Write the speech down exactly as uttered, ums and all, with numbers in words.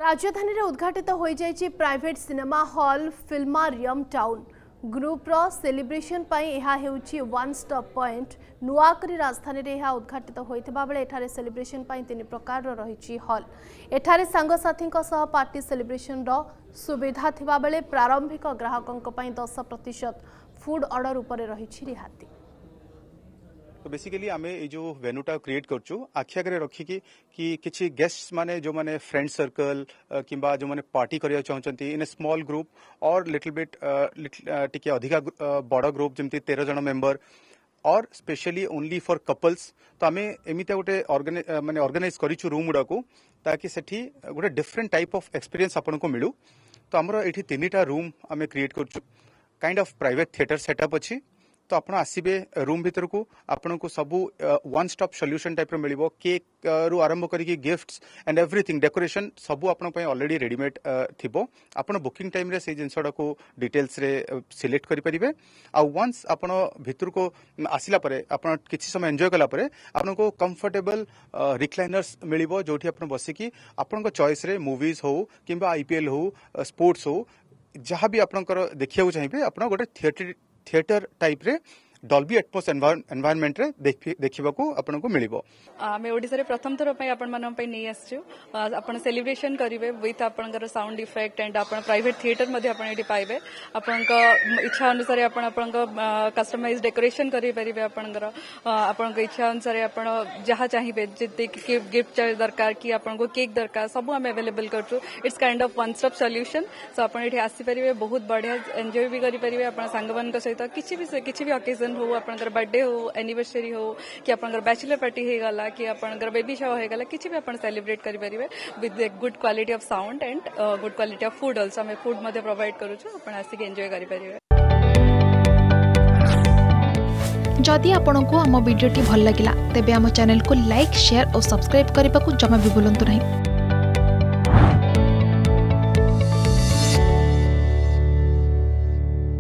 राजधानी उद्घाटित हो जाइए private cinema hall Filmarium town group रो सेलिब्रेशन पाई यह हेउची वन स्टॉप पॉइंट नुआकरी राजधानी रे यह उद्घाटित होइथिबा बेले एठारे सेलिब्रेशन पाई तीन प्रकार रो रहिची हॉल एठारे सांगसाथी सह पार्टी सेलिब्रेशन रो सुविधा थिबा बेले प्रारंभिक ग्राहकंक पाई दस प्रतिशत फूड ऑर्डर उपरे रहिची रिहाती। तो बेसिकली आम ये जो वेन्यूटा क्रिएट करछु आखि आगे रखिकी कि किछि गेस्ट माने जो माने फ्रेंड सर्कल किंबा जो माने पार्टी करिया चाहचंती इन ए स्मॉल ग्रुप और लिटिल बिट टिके अधिका बड़ ग्रुप जमती तेरह जन मेंबर और स्पेशली ओनली फॉर कपल्स तो आम एमितिया गोटे माने ऑर्गेनाइज करिछु रूम गुडा को ताकि सेठी गोटे डिफरेंट टाइप ऑफ एक्सपीरियंस आपन को मिलू। तो हमरो एठी तीनटा रूम आम क्रिएट करछु kind of private theatre setup अछि। तो आपण आसीबे रूम भीतर को आपण को सबू वन स्टॉप सॉल्यूशन टाइप रो मिलिबो केक रु आरंभ करिकी गिफ्ट्स एंड एवरीथिंग डेकोरेशन सबू आपण पय ऑलरेडी रेडीमेड थिबो। आपण बुकिंग टाइम रे से जिंसडा को डिटेल्स रे सिलेक्ट करि परिबे आ वंस आपण भीतर को आसिला परे आपण किछि समय एन्जॉय कला परे आपण को कंफर्टेबल रिक्लाइनर्स मिलिबो जोठी आपण बसिकी आपण को चॉइस रे मूवीज हो किबा आईपीएल हो स्पोर्ट्स हो जहां भी आपण देखिया चाहिए आपण गोटे थिएटर थिएटर टाइप रे डॉल्बी एटमॉस एनवायरनमेंट रे देखिबा को आपन को मिलिबो। आमे ओडिसा रे प्रथम थर पय आपन मानन पय नै आछियो आपन सेलिब्रेशन करिवे विथ आपनकर साउंड इफेक्ट एंड आपन प्राइवेट थिएटर मध्ये आपन एटी पाइबे आपन को इच्छा अनुसार आपन आपन को कस्टमाइज डेकोरेशन करि परिबे आपनकर आपन को इच्छा अनुसार आपन जहा चाहिबे जते गिफ्ट दरकार कि आपन को केक दरकार सब हम अवेलेबल करछु। It's kind of one stop solution so आपन एटी आसी परिबे बहुत बढ़िया एन्जॉय भी करि परिबे आपन संगवन के सहित किछि भी किछि भी ओकेजन हो आपनकर बर्थडे हो एनिवर्सरी हो कि आपनकर बैचलर पार्टी हे गला कि आपनकर बेबी शावर हे गला किछि भी आपन सेलिब्रेट करि परिबे with good quality of sound and good quality of food also हम फूड मध्ये प्रोवाइड करू छु आपन आसी के एन्जॉय करि परिबे। जदि आपनको आम वीडियोटी भल लागिला तेबे आम चैनल को लाइक शेयर और सब्सक्राइब करने को जमा भी भूलंतु नहीं।